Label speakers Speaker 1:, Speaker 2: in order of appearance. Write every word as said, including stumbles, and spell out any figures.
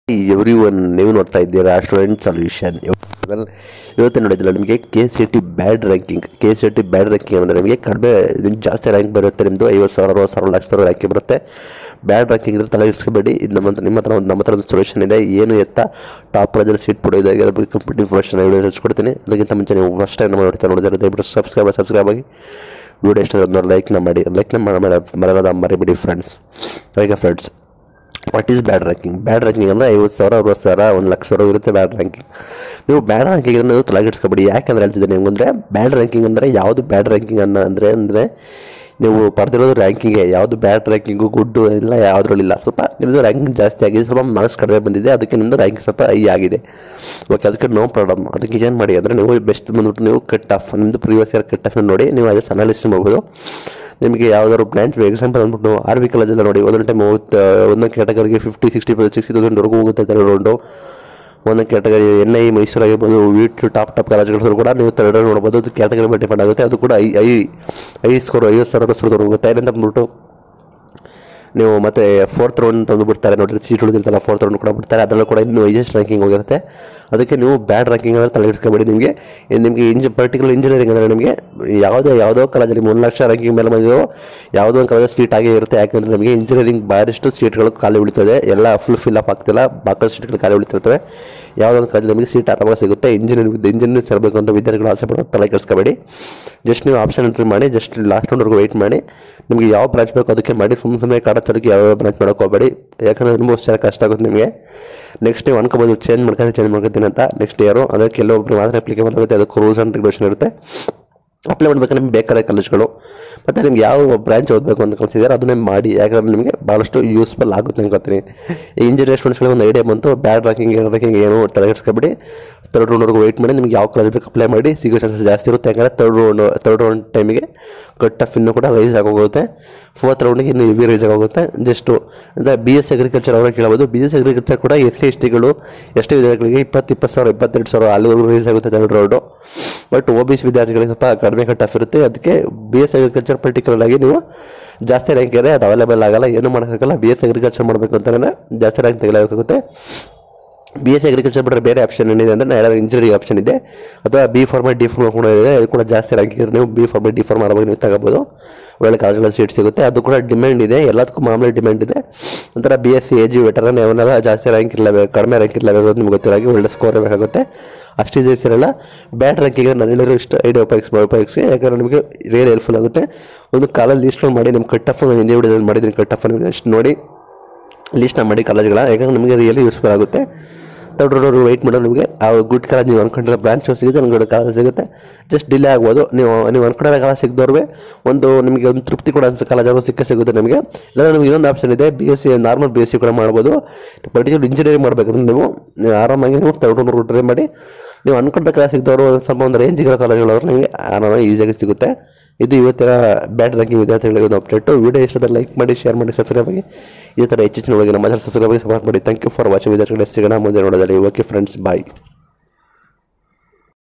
Speaker 1: Every one ನೀವು ನೋಡ್ತಾ ಇದ್ದೀರಾ ಸ್ಟೂಡೆಂಟ್ ಸೊಲ್ಯೂಷನ್. ಇವತ್ತು ನೋಡಿದ್ರೆ ನಿಮಗೆ K C T bad ranking K C T bad ranking ಅಂದರೆ ನಿಮಗೆ ಕಡಿಮೆ ಜಾಸ್ತಿ ರ್ಯಾಂಕ್ ಬರುತ್ತೆ. ನಿಮ್ಮದು ಐವತ್ತು ಸಾವಿರ ಅರವತ್ತು ಸಾವಿರ ಲಕ್ಷ ಸಾವಿರ ರ್ಯಾಂಕಿಂಗ್ ಬರುತ್ತೆ. ಬ್ಯಾಡ್ ರ್ಯಾಂಕಿಂಗ್ ಇದ್ರೆ ತಲೆ ಇರಿಸ್ಕೋಬೇಡಿ. ಇದು ನಮ್ಮ ನಿಮ್ಮ ಹತ್ರ ಒಂದು ನಮ್ಮ ಹತ್ರ ಒಂದು ಸೊಲ್ಯೂಷನ್ ಇದೆ. ಏನು ಎತ್ತ ಟಾಪ್ ಪ್ರೈಸಲ್ಲಿ ಸೀಟ್ ಪಡೆಯೋದಾಗಿ ಅದ್ರ ಬಗ್ಗೆ ಕಂಪ್ಲೀಟ್ ಇನ್ಫಾರ್ಮೇಷನ್ ವಿಡಿಯೋ ತಿಳಿಸ್ಕೊಡ್ತೀನಿ. ಅದಕ್ಕಿಂತ ಮುಂಚೆ ನೀವು ಫಸ್ಟ್ ಟೈಮ್ ನಮ್ಮ ನೋಡ್ತಾ ನೋಡಿದ್ರೆ ದಯವಿಟ್ಟು ಸಬ್ಸ್ಕ್ರೈಬ್ ಸಬ್ಸ್ಕ್ರೈಬ್ ಆಗಿ ವಿಡಿಯೋ ಇಷ್ಟ ಒಂದು ಲೈಕ್ನ ಮಾಡಿ ಲೈಕ್ನ ಮರೆಯೋದ ಮರಿಬೇಡಿ ಫ್ರೆಂಡ್ಸ್. ಹೇಗೆ friends, what is bad ranking? Bad ranking ಅಂದರೆ ಐವತ್ತು ಸಾವಿರ ಅರವತ್ತು ಸಾವಿರ ಒಂದು ಲಕ್ಷ ಸಾವಿರ ಇರುತ್ತೆ ಬ್ಯಾಡ್ ರ್ಯಾಂಕಿಂಗ್. ನೀವು ಬ್ಯಾಡ್ ರ್ಯಾಂಕಿಂಗ್ ನೀವು ತಲೆಗಿಡ್ಸ್ಕೊಬೇಡಿ. ಯಾಕೆಂದ್ರೆ ಹೇಳ್ತಿದ್ದೀನಿ ನಿಮ್ಗೆ, ಬ್ಯಾಡ್ ರ್ಯಾಂಕಿಂಗ್ ಅಂದರೆ ಯಾವುದು ಬ್ಯಾಡ್ ರ್ಯಾಂಕಿಂಗ್ ಅನ್ನ ಅಂದರೆ ಅಂದರೆ ನೀವು ಪಡೆದಿರೋದು ರ್ಯಾಂಕಿಂಗ್ಗೆ ಯಾವುದು ಬ್ಯಾಡ್ ರ್ಯಾಂಕಿಂಗು ಗುಡ್ಡು ಎಲ್ಲ ಯಾವುದ್ರಲ್ಲಿಲ್ಲ. ಸ್ವಲ್ಪ ನಿಮ್ಮದು ರ್ಯಾಂಕಿಂಗ್ ಜಾಸ್ತಿ ಆಗಿದೆ, ಸ್ವಲ್ಪ ಮಾರ್ಕ್ಸ್ ಕಡಿಮೆ ಬಂದಿದೆ, ಅದಕ್ಕೆ ನಿಮ್ಮದು ರ್ಯಾಂಕಿಂಗ್ ಸ್ವಲ್ಪ ಹೈ ಆಗಿದೆ. ಓಕೆ, ಅದಕ್ಕೆ ನೋ ಪ್ರಾಬ್ಲಮ್. ಅದಕ್ಕೆ ಏನು ಮಾಡಿ ಅಂದರೆ ನೀವು ಬೆಸ್ಟ್ ಬಂದ್ಬಿಟ್ಟು ನೀವು ಕಟ್ ಆಫ್ ನಿಮ್ಮದು ಪ್ರೀವಿಯಸ್ ಇಯರ್ ಕಟ್ ಆಫ್ ನೋಡಿ ನೀವು ಅದಕ್ಕೆ ಅನಾಲಿಸಿಸ್ ಮಾಡ್ಬೋದು. ನಿಮಗೆ ಯಾವ್ದಾದ್ರು ಬ್ರಾಂಚ್ ಎಕ್ಸಾಂಪಲ್ ಅಂದ್ಬಿಟ್ಟು ಆರ್ ವಿ ಕಾಲೇಜೆಲ್ಲ ನೋಡಿ, ಒಂದೊಂದು ಟೈಮ್ ಒಂದೊಂದು ಕ್ಯಾಟಗರಿಗೆ ಫಿಫ್ಟಿ ಸಿಕ್ಸ್ಟಿ ಸಿಕ್ಸ್ಟಿ ತೌಸಂಡ್ವರೆಗೂ ಹೋಗುತ್ತೆ ತರ್ಡ್ ರೌಂಡು. ಒಂದೊಂದು ಕ್ಯಾಟಗರಿ ಎನ್ ಐ ಮೈಸೂರು ಆಗಿರ್ಬೋದು, ವೀಟ್ ಟಾಪ್ ಟಾಪ್ ಕಾಲೇಜ್ಗಳು ಕೂಡ ನೀವು ತರ್ಡ್ ರೌಂಡ್ ನೋಡ್ಬೋದು. ಅದು ಕ್ಯಾಟಗರಿ ಮೇಲೆ ಡಿಪೆಂಡ್ ಆಗುತ್ತೆ. ಅದು ಕೂಡ ಐ ಐ ಐ ಸ್ಕೋರ್ ಐವತ್ತು ಸಾವಿರ ಸ್ಕೋರ್ ಹೋಗುತ್ತೆ. ಏನಂತ ಅಂದ್ಬಿಟ್ಟು ನೀವು ಮತ್ತೆ ಫೋರ್ತ್ ರೌಂಡ್ ತಂದು ಬಿಡ್ತಾರೆ ನೋಡಿರಿ, ಸೀಟ್ ಉಳಿದಿರ್ತಲ್ಲ ಫೋರ್ತ್ ರೌಂಡ್ ಕೂಡ ಬಿಡ್ತಾರೆ. ಅದರಲ್ಲೂ ಕೂಡ ಇನ್ನೂ ಹೈಯೆಸ್ಟ್ ರ್ಯಾಂಕಿಂಗ್ ಹೋಗಿರುತ್ತೆ. ಅದಕ್ಕೆ ನೀವು ಬ್ಯಾಡ್ ರ್ಯಾಂಕಿಂಗ್ ಅಂದರೆ ತಲೆ ಇಟ್ಕೊಬೇಡಿ. ನಿಮಗೆ ನಿಮಗೆ ಇಂಜ್ ಪರ್ಟಿಕ್ಯುಲರ್ ಇಂಜಿನಿಯರಿಂಗ್ ಅಂದರೆ ನಿಮಗೆ ಯಾವುದೋ ಯಾವುದೋ ಕಾಲೇಜಲ್ಲಿ ಒಂದು ಲಕ್ಷ ರ್ಯಾಂಕಿಂಗ್ ಮೇಲೆ ಬಂದಿರೋ ಯಾವುದೋ ಒಂದು ಕಾಲೇಜ್ ಸೀಟ್ ಆಗೇ ಇರುತ್ತೆ. ಯಾಕಂದರೆ ನಮಗೆ ಇಂಜಿನಿಯರಿಂಗ್ ಭಾಳಷ್ಟು ಸೀಟ್ಗಳು ಖಾಲಿ ಉಳಿತದೆ. ಎಲ್ಲ ಫುಲ್ ಫಿಲ್ ಅಪ್ ಆಗ್ತಿಲ್ಲ, ಬಾಕಲ್ ಸೀಟ್ಗಳು ಖಾಲಿ ಉಳಿತಿರ್ತವೆ. ಯಾವುದೋ ಒಂದು ಕಾಲೇಜಲ್ಲಿ ನಮಗೆ ಸೀಟ್ ಆರಾಮಾಗಿ ಸಿಗುತ್ತೆ. ಇಂಜಿನಿಯರಿಂಗ್ ಇಂಜಿನಿಯರಿಂಗ್ ಸೇರಬೇಕು ಅಂತ ವಿದ್ಯಾರ್ಥಿಗಳು ಆಸೆ ಪಡೋದು ತಲೆ ಕೆಡಿಸ್ಕೋಬೇಡಿ. ಜಸ್ಟ್ ನೀವು ಆಪ್ಷನ್ ಎಂಟ್ರಿ ಮಾಡಿ, ಜಸ್ಟ್ ಲಾಸ್ಟ್ ರೌಂಡ್ವರೆಗೂ ವೆಯ್ಟ್ ಮಾಡಿ. ನಿಮಗೆ ಯಾವ ಬ್ರಾಂಚ್ ಬೇಕು ಅದಕ್ಕೆ ಮಾಡಿ. ಸುಮ್ಮನೆ ಸುಮ್ಮನೆ ಕಾಡ ತರಕ್ಕೆ ಯಾವ ಬ್ರಾಂಚ್ ಮಾಡೋಕೆ ಹೋಗಬೇಡಿ. ಯಾಕಂದರೆ ತುಂಬ ವರ್ಷ ಕಷ್ಟ ಆಗುತ್ತೆ ನಿಮಗೆ. ನೆಕ್ಸ್ಟ್ ನೀವು ಅನ್ಕೋಬೋದು ಚೇಂಜ್ ಮಾಡ್ಕೊಂಡು ಚೇಂಜ್ ಮಾಡ್ಕೊತೀನಿ ಅಂತ. ನೆಕ್ಸ್ಟ್ ಇಯರು ಅದಕ್ಕೆ ಕೆಲವೊಬ್ಬರು ಮಾತ್ರ ಅಪ್ಲಿಕೇಬಲ್ ಆಗುತ್ತೆ. ಅದಕ್ಕೆ ರೂಲ್ಸ್ ಆ್ಯಂಡ್ ರೆಗ್ಯುಲೇಷನ್ ಇರುತ್ತೆ. ಅಪ್ಲೈ ಮಾಡಬೇಕು ನಿಮ್ಗೆ ಬೇಕಾದ ಕಾಲೇಜ್ಗಳು ಮತ್ತು ನಿಮ್ಗೆ ಯಾವ ಬ್ರಾಂಚ್ ಓದಬೇಕು ಅಂತ ಕಲಿಸಿದ್ದಾರೆ ಅದನ್ನೇ ಮಾಡಿ. ಯಾಕಂದರೆ ನಿಮಗೆ ಭಾಳಷ್ಟು ಯೂಸ್ಫುಲ್ ಆಗುತ್ತೆ ಅನ್ಕೋತೀನಿ. ಈ ಇಂಜಿನಿಯರ್ ಸ್ಟೂಡೆಂಟ್ಸ್ಗಳಿಗೆ ಒಂದು ಐಡಿಯಾ ಬಂತು. ಬ್ಯಾಡ್ ರ್ಯಾಂಕಿಂಗ್ ಏನು ರ್ಯಾಂಕಿಂಗ್ ಏನು ತಲೆಗೆಡಿಸ್ಕೊಬೇಡಿ. ತರ್ಡ್ ರೌಂಡ್ವರೆಗೂ ವೆಯ್ಟ್ ಮಾಡಿ. ನಿಮ್ಗೆ ಯಾವ ಕಾಲೇಜ್ ಬೇಕು ಅಪ್ಲೈ ಮಾಡಿ, ಸಿಗೋ ಚಾನ್ಸಸ್ ಜಾಸ್ತಿ ಇರುತ್ತೆ. ಯಾಕಂದರೆ ತರ್ಡ್ ರೌಂಡ್ ತರ್ಡ್ ರೌಂಡ್ ಟೈಮಿಗೆ ಕಟ್ ಆಫ್ ಇನ್ನೂ ಕೂಡ ರೈಸ್ ಆಗೋಗುತ್ತೆ. ಫೋರ್ತ್ ರೌಂಡಿಗೆ ಇನ್ನು ಹೆವಿ ರೈಸ್ ಆಗೋಗುತ್ತೆ. ಜಸ್ಟು ಅಂದರೆ ಬಿ ಎಸ್ ಅಗ್ರಿಕಲ್ಚರ್ ಅವ್ರಿಗೆ ಕೇಳಬಹುದು. ಬಿ ಎಸ್ ಅಗ್ರಿಕಲ್ಚರ್ ಕೂಡ ಎಸ್ ಸಿ ಎಸ್ ಟಿಗಳು ಎಷ್ಟೇ ವಿದ್ಯಾರ್ಥಿಗಳಿಗೆ ಇಪ್ಪತ್ತು ಇಪ್ಪತ್ತು ಸಾವಿರ ಇಪ್ಪತ್ತೆರಡು ಸಾವಿರ ಅಲ್ಲಿವರೆಗೂ ರೈಸ್ ಆಗುತ್ತೆ third round. But O B C ವಿದ್ಯಾರ್ಥಿಗಳಿಗೆ ಸ್ವಲ್ಪ ಕಡಿಮೆ ಕಟ್ ಆಫ್ ಇರುತ್ತೆ. ಅದಕ್ಕೆ ಬಿ ಎಸ್ ಅಗ್ರಿಕಲ್ಚರ್ ಪರ್ಟಿಕ್ಯುಲರ್ ಆಗಿ ನೀವು ಜಾಸ್ತಿ ರ್ಯಾಂಕ್ ಇದೆ, ಅದು ಅವೈಲೇಬಲ್ ಆಗಲ್ಲ, ಏನು ಮಾಡೋಕ್ಕಾಗಲ್ಲ. ಬಿ ಎಸ್ ಅಗ್ರಿಕಲ್ಚರ್ ಮಾಡಬೇಕು ಅಂತಲೇ ಜಾಸ್ತಿ ರ್ಯಾಂಕ್ ತೆಗೆಯಲಾಗುತ್ತೆ. ಬಿ ಎಸ್ ಸಿ ಅಗ್ರಿಕಲ್ಚರ್ ಬಿಟ್ಟರೆ ಬೇರೆ ಆಪ್ಷನ್ ಏನಿದೆ ಅಂದರೆ ನಾಳೆ ಇಂಜಿನಿಯರಿಂಗ್ ಆಪ್ಷನ್ ಇದೆ, ಅಥವಾ ಬಿ ಫಾರ್ಮಾ ಡಿ ಫಾರ್ಮಾ ಕೂಡ ಇದೆ. ಅದು ಕೂಡ ಜಾಸ್ತಿ ರ್ಯಾಂಕ್ ಇದೆ. ನೀವು ಬಿ ಫಾರ್ಮಾ ಡಿ ಫಾರ್ಮಾ ಆರಾಮಾಗಿ ನೀವು ತಗೋಬೋದು. ಒಳ್ಳೆ ಕಾಲೇಜ್ಗಳ ಸೀಟ್ ಸಿಗುತ್ತೆ. ಅದು ಕೂಡ ಡಿಮ್ಯಾಂಡ್ ಇದೆ, ಎಲ್ಲದಕ್ಕೂ ಮಾಮೂಲಿ ಡಿಮ್ಯಾಂಡ್ ಇದೆ. ಒಂಥರ B S C A G veteran ಅವನ್ನೆಲ್ಲ ಜಾಸ್ತಿ ರ್ಯಾಂಕ್ ಇರಲೇಬೇಕು, ಕಡಿಮೆ ರ್ಯಾಂಕ್ ಇರಲೇಬೇಕು ಅಂತ ನಿಮ್ಗೆ ಗೊತ್ತಿರಾಗಿ ಒಳ್ಳೆ ಸ್ಕೋರ್ ಬೇಕಾಗುತ್ತೆ. ಅಷ್ಟು ಈಸಿ ಇರಲ್ಲ. ಬ್ಯಾಡ್ ರ್ಯಾಂಕಿಂಗ್ ನಾನು ಹೇಳಿರೋ ಇಷ್ಟು ಐಡಿಯಾ ಉಪಯೋಗಿಸಿ ಉಪಯೋಗಿಸಿ ಯಾಕಂದರೆ ನಿಮಗೆ ರಿಯಲ್ ಹೆಲ್ಪ್ಫುಲ್ ಆಗುತ್ತೆ. ಒಂದು ಕಾಲೇಜ್ ಲಿಸ್ಟ್ ಮಾಡಿ ನಿಮ್ಮ ಕಟ್ ಆಫ್ ಹಿಂದೆ ವಿಡಿಯೋದಲ್ಲಿ ಮಾಡಿದ್ದೀನಿ. ಕಟ್ ಆಫ್ ನೀವು ಅಷ್ಟು ನೋಡಿ ಲಿಸ್ಟ್ನ ಮಾಡಿ ಕಾಲೇಜ್ಗಳ, ಯಾಕಂದರೆ ನಿಮಗೆ ರಿಯಲಿ ಯೂಸ್ಫುಲ್ ಆಗುತ್ತೆ. ತರ್ಡ್ ರೌಂಡ್ ವೆಯ್ಟ್ ಮಾಡೋದು. ನಿಮಗೆ ಆ ಗುಡ್ ಕಾಲೇಜ್ ನೀವು ಅನ್ಕೊಂಡಿರೋ ಬ್ರಾಂಚ್ ಸಿಗುತ್ತೆ, ಒಂದು ಕಾಲೇಜ್ ಸಿಗುತ್ತೆ. ಜಸ್ಟ್ ಡಿಲೇ ಆಗ್ಬೋದು. ನೀವು ನೀವು ಅನ್ಕೊಂಡಿರೋ ಕಾಲೇಜ್ ಸಿಗದವ್ರಿಗೆ ಒಂದು ನಿಮಗೆ ಒಂದು ತೃಪ್ತಿ ಕೂಡ ಅನ್ಸೋ ಕಾಲೇಜ್ ಅವರು ಸಿಕ್ಕೇ ಸಿಗುತ್ತೆ ನಿಮಗೆ. ಇಲ್ಲ ನಿಮಗೆ ಇನ್ನೊಂದು ಆಪ್ಷನ್ ಇದೆ, B S C normal B S C ಕೂಡ ಮಾಡ್ಬೋದು. ಪರ್ಟಿಕ್ಯುಲರ್ ಇಂಜಿನಿಯರಿಂಗ್ ಮಾಡಬೇಕಂದ್ರೆ ನೀವು ನೀವು ಆರಾಮಾಗಿ ನೀವು ತರ್ಡ್ ರೌಂಡ್ ಟ್ರೈ ಮಾಡಿ. ನೀವು ಅನ್ಕೊಂಡ ಕಾಲೇಜ್ ಸಿಗದವರು ಸ್ವಲ್ಪ ಒಂದು ರೇಂಜಿಗಿರೋ ಕಾಲೇಜ್ಗಳವ್ರು ನಿಮಗೆ ಆರಾಮಾಗಿ ಈಸಿಯಾಗಿ ಸಿಗುತ್ತೆ. ಇದು ಇವತ್ತಿನ ಬ್ಯಾಡ್ ರ್ಯಾಂಕಿಂಗ್ ವಿದ್ಯಾರ್ಥಿಗಳಿಗೆ ಒಂದು ಅಪ್ಡೇಟು. ವಿಡಿಯೋ ಇಷ್ಟದ ಲೈಕ್ ಮಾಡಿ, ಶೇರ್ ಮಾಡಿ, ಸಬ್ಸ್ಕ್ರೈಬ್ ಆಗಿ. ಇದೇ ಥರ ಹೆಚ್ಚಿನ ಒಳಗೆ ನಮ್ಮ ಚಾನಲ್ ಸಬ್ಸ್ಕ್ರೈಬ್ ಆಗಿ ಸಪೋರ್ಟ್ ಮಾಡಿ. ಥ್ಯಾಂಕ್ ಯು ಫಾರ್ ವಾಚಿಂಗ್ ವಿದ್ಯಾರ್ಥಿಗಳು. ಸಿಗೋಣ ಮುಂದೆ ನೋಡೋದಲ್ಲಿ. ಓಕೆ ಫ್ರೆಂಡ್ಸ್, ಬಾಯ್.